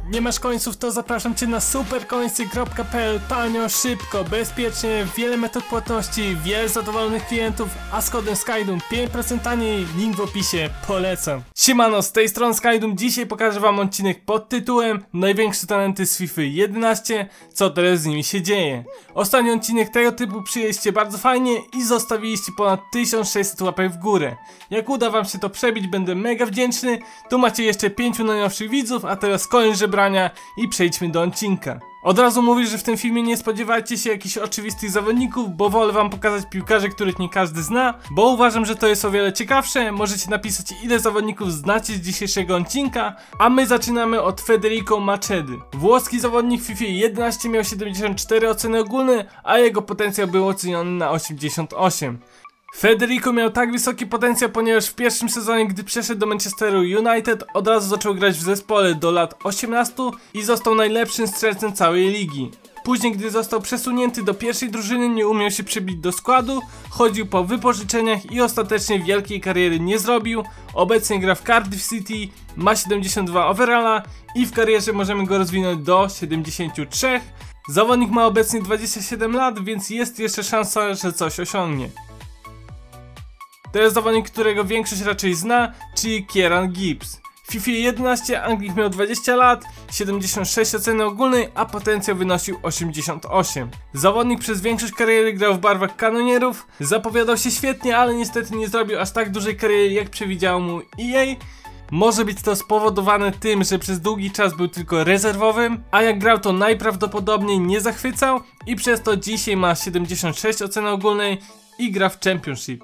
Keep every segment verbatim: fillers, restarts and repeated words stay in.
Nie masz końców, to zapraszam Cię na supercoinsy kropka p l. Tanio, szybko, bezpiecznie, wiele metod płatności, wiele zadowolonych klientów, a z kodem Skydum pięć procent taniej, link w opisie, polecam. Siemano, z tej strony Skydum, dzisiaj pokażę Wam odcinek pod tytułem Największe talenty z FIFA jedenaście, co teraz z nimi się dzieje. Ostatni odcinek tego typu przyjęliście bardzo fajnie i zostawiliście ponad tysiąc sześćset łapek w górę. Jak uda Wam się to przebić, będę mega wdzięczny. Tu macie jeszcze pięciu najnowszych widzów, a teraz koniec żebrania i przejdźmy do odcinka. Od razu mówię, że w tym filmie nie spodziewajcie się jakichś oczywistych zawodników, bo wolę Wam pokazać piłkarzy, których nie każdy zna, bo uważam, że to jest o wiele ciekawsze. Możecie napisać, ile zawodników znacie z dzisiejszego odcinka, a my zaczynamy od Federico Machedy. Włoski zawodnik w FIFA jedenaście miał siedemdziesiąt cztery oceny ogólne, a jego potencjał był oceniony na osiemdziesiąt osiem. Federico miał tak wysoki potencjał, ponieważ w pierwszym sezonie, gdy przeszedł do Manchesteru United, od razu zaczął grać w zespole do lat osiemnastu i został najlepszym strzelcem całej ligi. Później, gdy został przesunięty do pierwszej drużyny, nie umiał się przebić do składu, chodził po wypożyczeniach i ostatecznie wielkiej kariery nie zrobił. Obecnie gra w Cardiff City, ma siedemdziesiąt dwa overalla i w karierze możemy go rozwinąć do siedemdziesięciu trzech. Zawodnik ma obecnie dwadzieścia siedem lat, więc jest jeszcze szansa, że coś osiągnie. To jest zawodnik, którego większość raczej zna, czyli Kieran Gibbs. W FIFA jedenaście Anglik miał dwadzieścia lat, siedemdziesiąt sześć oceny ogólnej, a potencjał wynosił osiemdziesiąt osiem. Zawodnik przez większość kariery grał w barwach kanonierów, zapowiadał się świetnie, ale niestety nie zrobił aż tak dużej kariery, jak przewidziało mu E A. Może być to spowodowane tym, że przez długi czas był tylko rezerwowym, a jak grał, to najprawdopodobniej nie zachwycał i przez to dzisiaj ma siedemdziesiąt sześć oceny ogólnej i gra w Championship.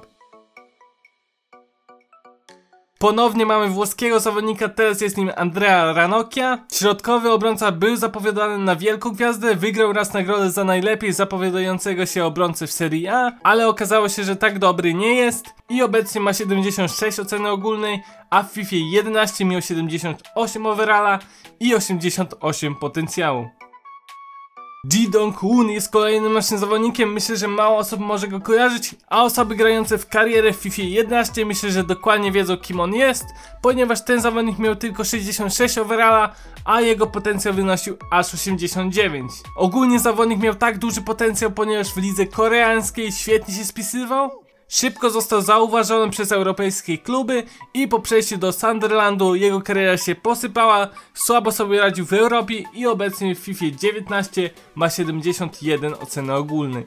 Ponownie mamy włoskiego zawodnika, teraz jest nim Andrea Ranocchia. Środkowy obrońca był zapowiadany na wielką gwiazdę, wygrał raz nagrodę za najlepiej zapowiadającego się obrońcę w Serie A, ale okazało się, że tak dobry nie jest i obecnie ma siedemdziesiąt sześć oceny ogólnej, a w FIFA jedenaście miał siedemdziesiąt osiem overalla i osiemdziesiąt osiem potencjału. Ji Dong-hoon jest kolejnym naszym zawodnikiem, myślę, że mało osób może go kojarzyć, a osoby grające w karierę w FIFA jedenaście myślę, że dokładnie wiedzą, kim on jest, ponieważ ten zawodnik miał tylko sześćdziesiąt sześć overalla, a jego potencjał wynosił aż osiemdziesiąt dziewięć. Ogólnie zawodnik miał tak duży potencjał, ponieważ w lidze koreańskiej świetnie się spisywał. Szybko został zauważony przez europejskie kluby i po przejściu do Sunderlandu jego kariera się posypała, słabo sobie radził w Europie i obecnie w FIFA dziewiętnaście ma siedemdziesiąt jeden oceny ogólnej.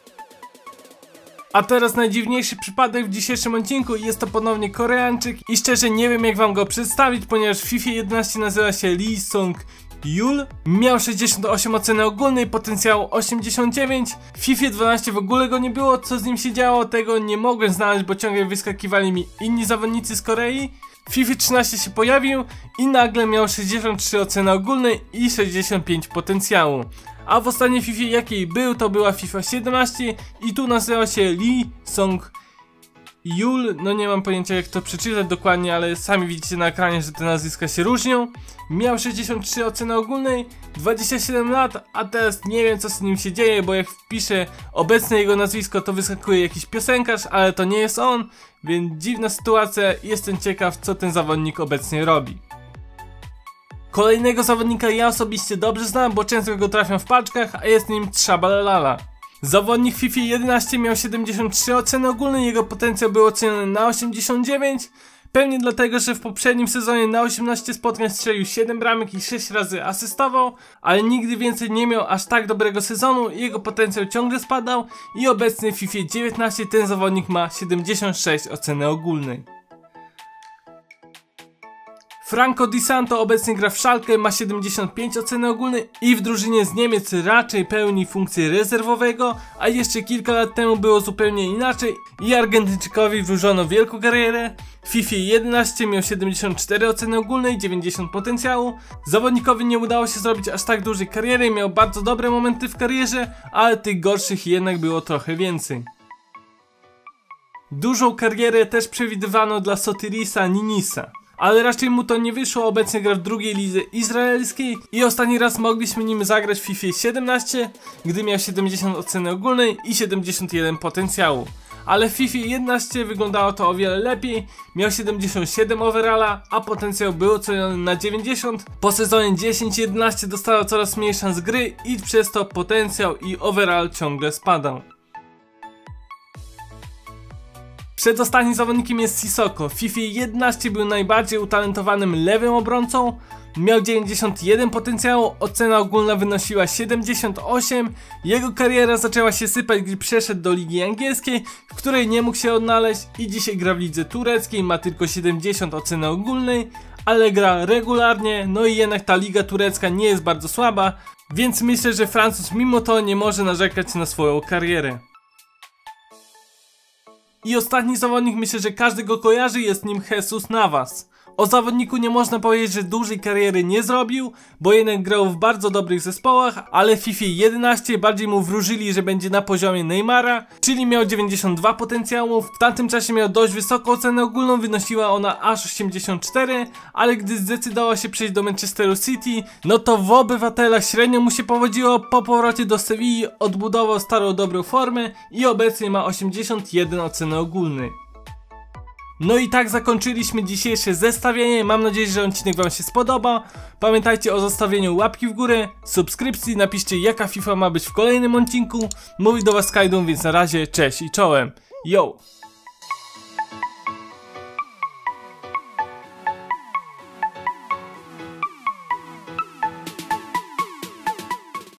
A teraz najdziwniejszy przypadek w dzisiejszym odcinku, jest to ponownie Koreańczyk i szczerze nie wiem, jak Wam go przedstawić, ponieważ w FIFA jedenaście nazywa się Lee Sung-yul. Miał sześćdziesiąt osiem oceny ogólnej, potencjału osiemdziesiąt dziewięć. W FIFA dwanaście w ogóle go nie było, co z nim się działo, tego nie mogłem znaleźć, bo ciągle wyskakiwali mi inni zawodnicy z Korei. W FIFA trzynaście się pojawił i nagle miał sześćdziesiąt trzy oceny ogólnej i sześćdziesiąt pięć potencjału. A w ostatniej FIFA jakiej był, to była FIFA siedemnaście i tu nazywa się Lee Sung-yul. No nie mam pojęcia, jak to przeczytać dokładnie, ale sami widzicie na ekranie, że te nazwiska się różnią. Miał sześćdziesiąt trzy oceny ogólnej, dwadzieścia siedem lat, a teraz nie wiem, co z nim się dzieje, bo jak wpiszę obecne jego nazwisko, to wyskakuje jakiś piosenkarz, ale to nie jest on, więc dziwna sytuacja. Jestem ciekaw, co ten zawodnik obecnie robi. Kolejnego zawodnika ja osobiście dobrze znam, bo często go trafiam w paczkach, a jest nim Tshabalala. Zawodnik w FIFA jedenaście miał siedemdziesiąt trzy oceny ogólne, jego potencjał był oceniony na osiemdziesiąt dziewięć. Pewnie dlatego, że w poprzednim sezonie na osiemnaście spotkań strzelił siedem bramek i sześć razy asystował, ale nigdy więcej nie miał aż tak dobrego sezonu, jego potencjał ciągle spadał i obecnie w FIFA dziewiętnaście ten zawodnik ma siedemdziesiąt sześć oceny ogólnej. Franco Di Santo obecnie gra w Schalke, ma siedemdziesiąt pięć oceny ogólnej i w drużynie z Niemiec raczej pełni funkcję rezerwowego, a jeszcze kilka lat temu było zupełnie inaczej i Argentyńczykowi wróżono wielką karierę. W FIFA jedenaście miał siedemdziesiąt cztery oceny ogólnej, dziewięćdziesiąt potencjału. Zawodnikowi nie udało się zrobić aż tak dużej kariery, miał bardzo dobre momenty w karierze, ale tych gorszych jednak było trochę więcej. Dużą karierę też przewidywano dla Sotirisa Ninisa, ale raczej mu to nie wyszło, obecnie gra w drugiej lidze izraelskiej i ostatni raz mogliśmy nim zagrać w FIFA siedemnaście, gdy miał siedemdziesiąt oceny ogólnej i siedemdziesiąt jeden potencjału. ale w FIFA jedenaście wyglądało to o wiele lepiej. Miał siedemdziesiąt siedem overalla, a potencjał był oceniony na dziewięćdziesiąt. Po sezonie dziesięć jedenaście dostało coraz mniej szans gry i przez to potencjał i overall ciągle spadał. Przedostatnim zawodnikiem jest Sissoko. W FIFA jedenaście był najbardziej utalentowanym lewym obrońcą. Miał dziewięćdziesiąt jeden potencjału, ocena ogólna wynosiła siedemdziesiąt osiem. Jego kariera zaczęła się sypać, gdy przeszedł do ligi angielskiej, w której nie mógł się odnaleźć i dzisiaj gra w lidze tureckiej, ma tylko siedemdziesiąt oceny ogólnej, ale gra regularnie, no i jednak ta liga turecka nie jest bardzo słaba, więc myślę, że Francuz mimo to nie może narzekać na swoją karierę. I ostatni zawodnik, myślę, że każdy go kojarzy, jest nim Jesus Navas. O zawodniku nie można powiedzieć, że dużej kariery nie zrobił, bo jednak grał w bardzo dobrych zespołach, ale w FIFA jedenaście bardziej mu wróżyli, że będzie na poziomie Neymara, czyli miał dziewięćdziesiąt dwa potencjału. W tamtym czasie miał dość wysoką ocenę ogólną, wynosiła ona aż osiemdziesiąt cztery, ale gdy zdecydował się przejść do Manchesteru City, no to w obywatelach średnio mu się powodziło. Po powrocie do Sewilli odbudował starą dobrą formę i obecnie ma osiemdziesiąt jeden oceny ogólnej. No i tak zakończyliśmy dzisiejsze zestawienie. Mam nadzieję, że odcinek wam się spodoba. Pamiętajcie o zostawieniu łapki w górę, subskrypcji, napiszcie jaka FIFA ma być w kolejnym odcinku. Mówi do was Kaidun, więc na razie cześć i czołem. Yo!